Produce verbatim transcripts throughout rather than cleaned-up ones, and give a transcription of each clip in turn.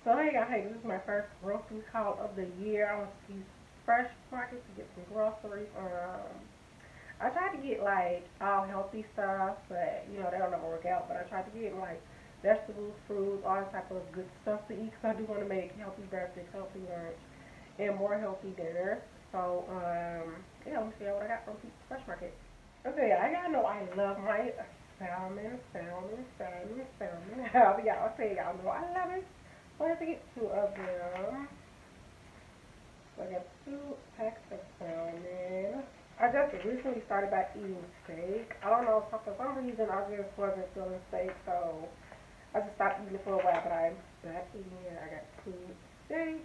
So hey y'all, hey, this is my first grocery haul of the year. I went to these fresh markets to get some groceries. Um, I tried to get like all healthy stuff, but you know they don't never work out. But I tried to get like vegetables, fruits, all type of good stuff to eat because I do want to make healthy breakfast, healthy lunch, and more healthy dinner. So um, yeah, let me see what I got from the fresh market. Okay, I gotta know I love my salmon, salmon, salmon, salmon. However y'all say y'all know I love it. So I have to get two of them. So I got two packs of salmon. I just recently started back eating steak. I don't know, for some reason I just wasn't feeling steak, so I just stopped eating it for a while, but I'm back eating it. I got two steaks.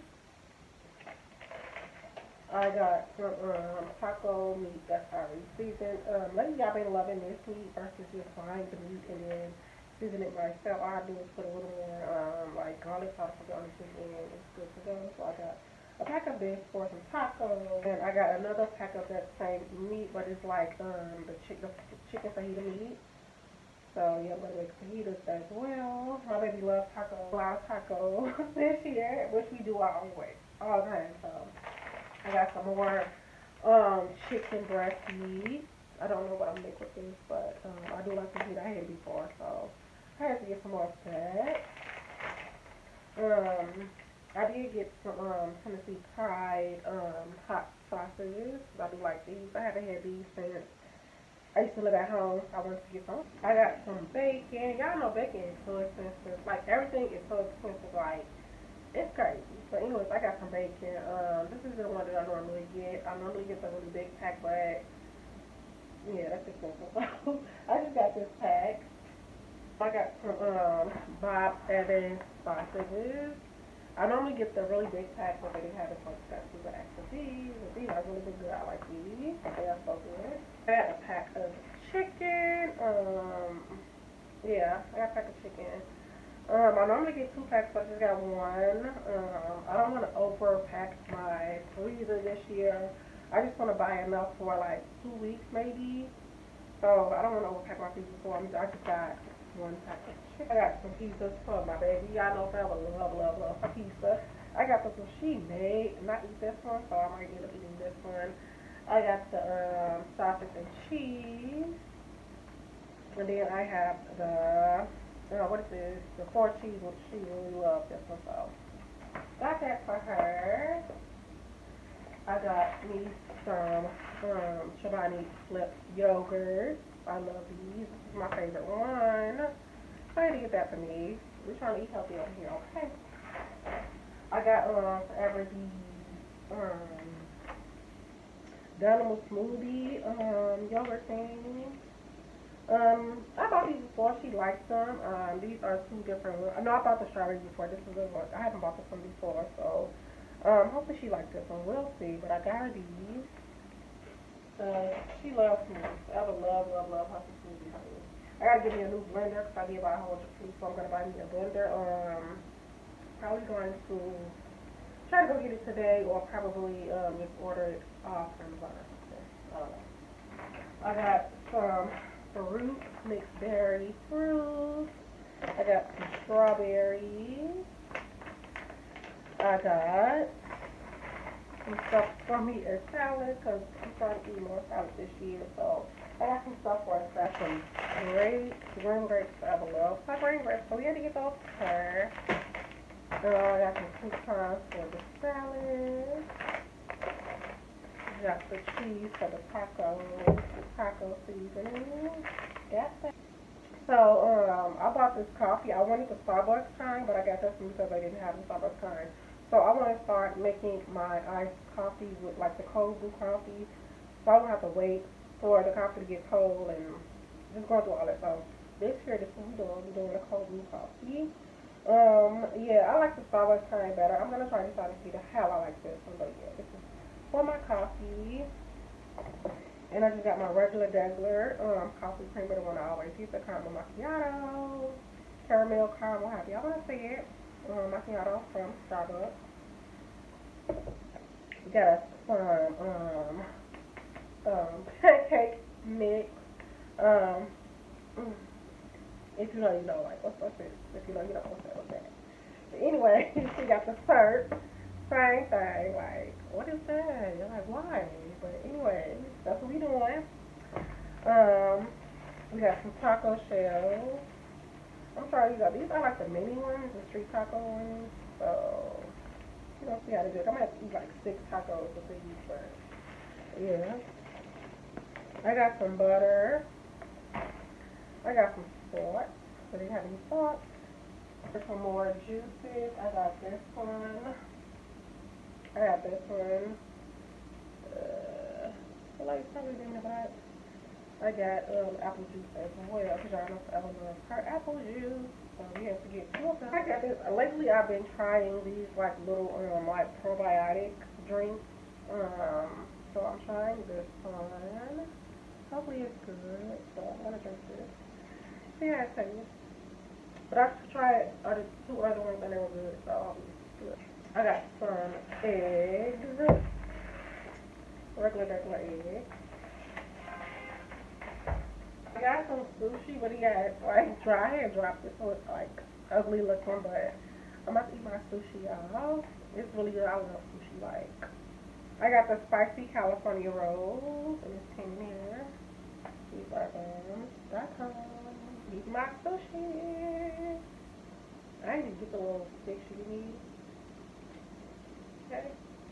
I got some um, taco meat that's already seasoned. Um, lately y'all been loving this meat versus just buying the meat and then season it myself. All I do is put a little more um, like garlic sauce on the chicken and it's good to go. So I got a pack of this for some tacos. And I got another pack of that same meat, but it's like um, the, chick the chicken fajita meat. So yeah, I'm gonna make fajitas as well. My baby loves taco, wild taco this year, which we do always, all the time. So I got some more um, chicken breast meat. I don't know what I'm making with this, but um, I do like the meat. I had it before, so I had to get some more of that. Um, I did get some um, Tennessee Pride um, hot sausages. I do like these. I haven't had these since I used to live at home. I wanted to get some. I got some bacon. Y'all know bacon is so expensive. Like everything is so expensive. Like it's crazy. But anyways, I got some bacon. Um, this is the one that I normally get. I normally get the really big pack, but yeah, that's expensive. So I just got this pack. I got some um Bob Evans sausages. I normally get the really big pack, but they didn't have it, so I just got two bags of these. And these are really good. I like these. They are so good. I got a pack of chicken. Um, yeah, I got a pack of chicken. Um, I normally get two packs, but I just got one. Um, I don't want to overpack my freezer this year. I just want to buy enough for like two weeks maybe. So I don't want to overpack my freezer, so I'm, I just got one pack of chicken. I got some pizzas for my baby. Y'all know I love, love, love her pizza. I got this one she made, not eat this one, so I might end up eating this one. I got the um, sausage and cheese, and then I have the uh, what is this? The four cheese, which she really loves this one, so got that for her. I got me some um, Chobani Flip yogurt. I love these. This is my favorite one. So I had to get that for me. We're trying to eat healthy over here, okay? I got um forever these um Donnice smoothie um yogurt things. Um, I bought these before. She liked them. Um, these are two different. I know I bought the strawberry before. This is a one. I haven't bought this one before, so um, hopefully she liked this one. We'll see. But I got her these. Uh, she loves smoothies. I would love, love, love her smoothies. I gotta get me a new blender because I did buy a whole bunch of food, so I'm gonna buy me a blender. Um, probably going to try to go get it today, or probably um just order it off Amazon or something. I don't know. I got some fruit, mixed berry fruit. I got some strawberries. I got some stuff for me as salad because I'm trying to eat more salad this year. So I got some stuff for us. I got some grapes, green grapes. I love my green grapes, so we had to get those for her. Uh, I got some croutons for the salad. Got the cheese for the taco, the taco seasoning. Got that. So, um, I bought this coffee. I wanted the Starbucks kind, but I got this one because I didn't have the Starbucks kind. So I want to start making my iced coffee with like the cold brew coffee. So I don't have to wait for the coffee to get cold and just going through all that. So this year, this is what we're doing. We're doing a cold brew coffee. Um, yeah, I like the Starbucks kind better. I'm gonna try this out and see the hell I like this one, but yeah, this is for my coffee. And I just got my regular Dazzler um, coffee creamer, the one I always use, the caramel macchiato, caramel caramel, however y'all want to say it, um, macchiato from Starbucks. We got some um, um, pancake mix. Um, if you know, you know, like, what's, what's this? If you know, you know, what's that, what's that? But anyway, we got the skirt. Same thing. Like, what is that? You're like, why? But anyway, that's what we doing. Um, we got some taco shells. I'm sorry, you got these are like the mini ones, the street taco ones. So you don't see how to do it. I'm gonna have to eat like six tacos with these, but yeah. I got some butter. I got some salt. So they have any salt. For some more juices, I got this one. I got this one. Uh, I like probably doing that. I got um, apple juice as well, because y'all know Ellen loves her apple juice. So we have to get two of them. I got this. Lately, I've been trying these like little um like probiotic drinks. Um, so I'm trying this one. Hopefully it's good. So I'm gonna drink this. See how it tastes. But I tried other two other ones and they were good. So I'll be good. I got some eggs. Regular, regular eggs. I got some sushi, but he got like dry. I had dropped it, so it's like ugly looking. But I'm about to eat my sushi, y'all. It's really good. I love sushi. Like, I got the spicy California rolls, and it's ten here. These are them. Dot com. Eat my sushi. I need to get the little sticks you need. Okay.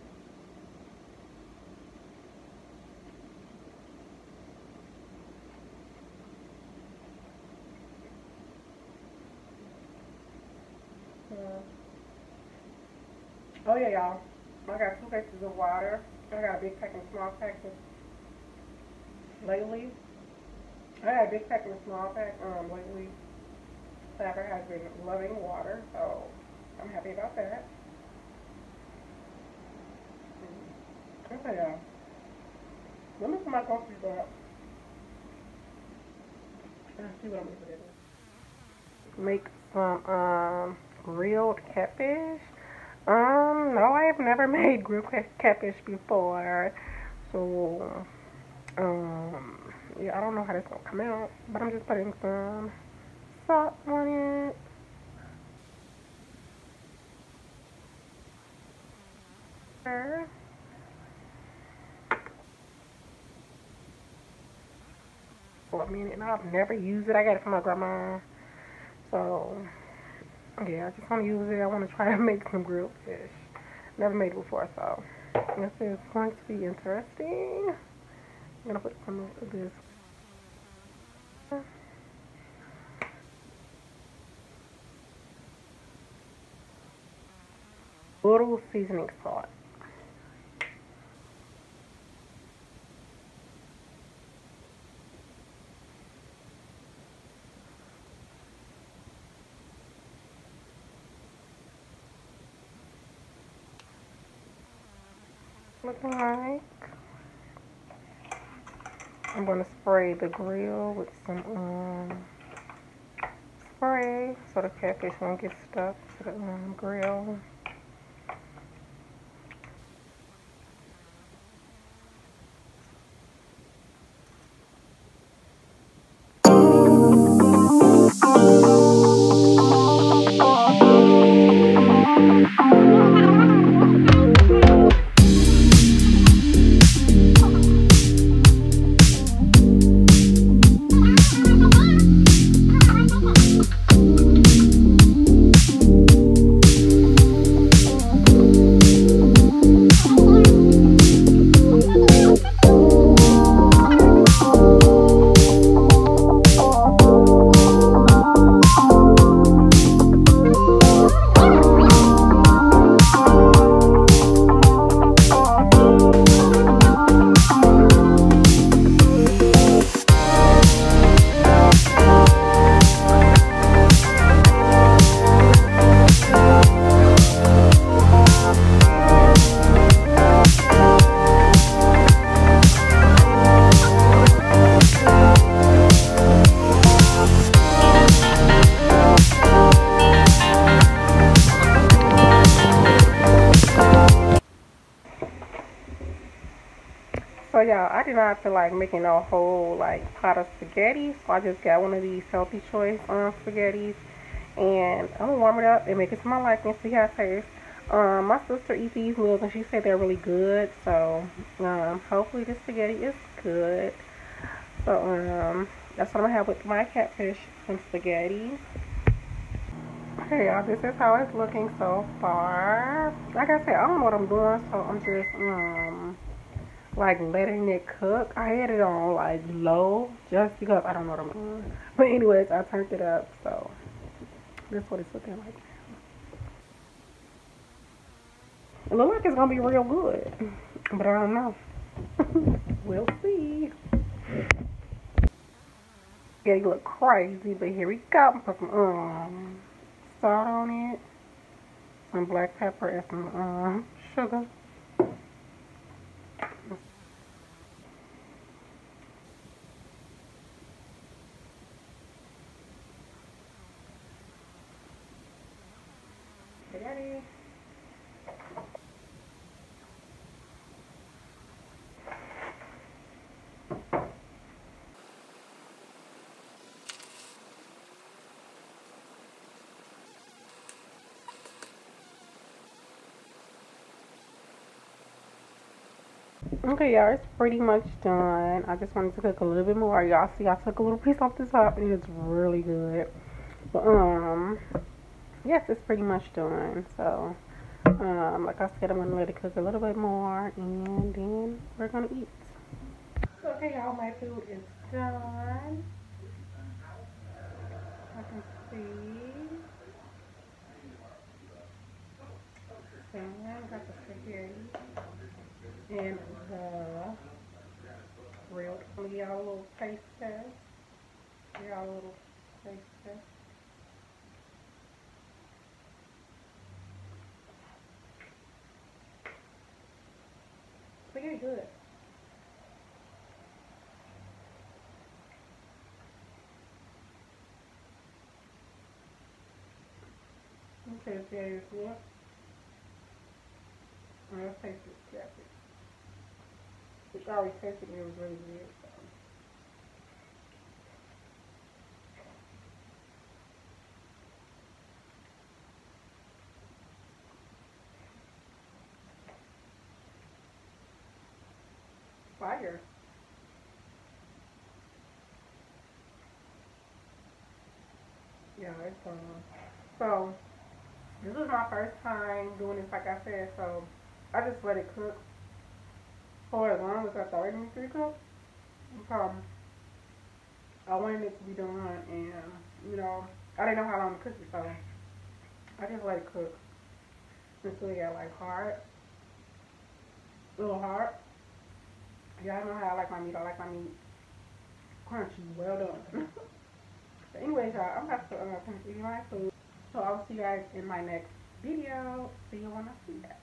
Oh yeah, y'all. I got two cases of water. I got a big pack and a small pack lately. I got a big pack and a small pack um lately. Sapper has been loving water, so I'm happy about that. Okay, y'all. Let me put my groceries up. Let's see what I'm gonna do. Make some um grilled catfish. Um, no, I have never made grilled catfish before, so, um, yeah, I don't know how this is gonna come out, but I'm just putting some salt on it. For a minute, and I've never used it. I got it from my grandma, so yeah, I just want to use it. I want to try to make some grilled fish. Never made it before, so this is going to be interesting. I'm gonna put some of this. Little seasoning salt. Looking like I'm going to spray the grill with some um, spray so the catfish won't get stuck to the um, grill. So y'all, I did not feel like making a whole like pot of spaghetti, so I just got one of these healthy choice um spaghettis, and I'm gonna warm it up and make it to my liking. See how it tastes. Um, my sister eats these meals and she said they're really good. So um, hopefully this spaghetti is good. So um, that's what I'm gonna have with my catfish and spaghetti. Okay, y'all, this is how it's looking so far. Like I said, I don't know what I'm doing, so I'm just um like letting it cook. I had it on like low just because I don't know what I'm doing. But anyways, I turned it up, so this is what it's looking like. It looks like it's gonna be real good, but I don't know. We'll see. Yeah, you look crazy, but here we go. Put some um salt on it, some black pepper, and some um sugar. Spaghetti. Okay, y'all, it's pretty much done. I just wanted to cook a little bit more. Y'all see, I took a little piece off the top, and it's really good. But um, yes, it's pretty much done. So um, like I said, I'm gonna let it cook a little bit more, and then we're gonna eat. So okay, y'all, my food is done. I can see. So I got the spaghetti and the grilled. I'm gonna give y'all a little taste test. Give y'all a little taste test. Spaghetti good. Okay, spaghetti is good. And let's taste this catfish. Which I already tasted and it was really good. So. Fire. Yeah, it's fun. So, this is my first time doing this, like I said, so I just let it cook for as long as I thought it needed to cook. Um, I wanted it to be done, and, you know, I didn't know how long to cook it, so I just let it cook until it got, like, hard, a little hard. Y'all know how I like my meat. I like my meat crunchy. Well done. But anyways, y'all, I'm about to uh, finish eating my food. So I'll see you guys in my next video. See you when I see you.